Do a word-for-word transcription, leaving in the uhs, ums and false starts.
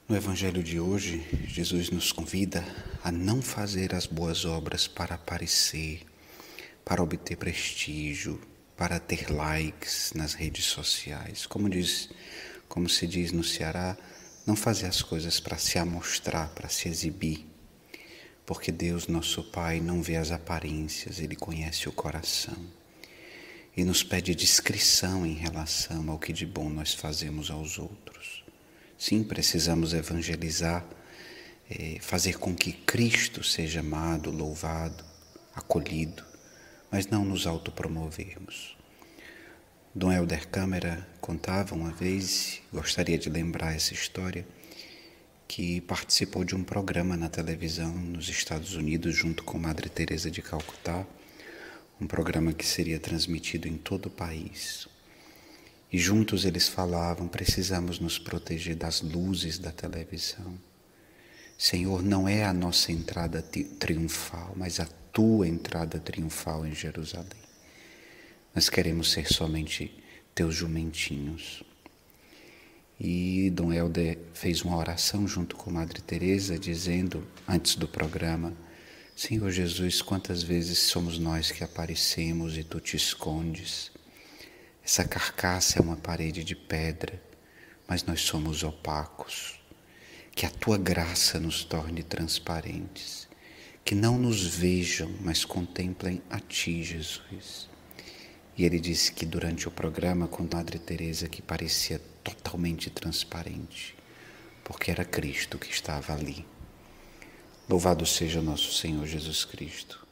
No Evangelho de hoje, Jesus nos convida a não fazer as boas obras para aparecer, para obter prestígio, para ter likes nas redes sociais. Como diz, como se diz no Ceará, não fazer as coisas para se amostrar, para se exibir. Porque Deus, nosso Pai, não vê as aparências, Ele conhece o coração. E nos pede discrição em relação ao que de bom nós fazemos aos outros. Sim, precisamos evangelizar, é, fazer com que Cristo seja amado, louvado, acolhido, mas não nos autopromovermos. Dom Helder Câmara contava uma vez, gostaria de lembrar essa história, que participou de um programa na televisão nos Estados Unidos junto com Madre Teresa de Calcutá, um programa que seria transmitido em todo o país. E juntos eles falavam, precisamos nos proteger das luzes da televisão. Senhor, não é a nossa entrada triunfal, mas a tua entrada triunfal em Jerusalém. Nós queremos ser somente teus jumentinhos. E Dom Helder fez uma oração junto com Madre Teresa, dizendo, antes do programa, Senhor Jesus, quantas vezes somos nós que aparecemos e tu te escondes? Essa carcaça é uma parede de pedra, mas nós somos opacos. Que a tua graça nos torne transparentes. Que não nos vejam, mas contemplem a ti, Jesus. E ele disse que durante o programa com Madre Teresa que parecia totalmente transparente, porque era Cristo que estava ali. Louvado seja nosso Senhor Jesus Cristo.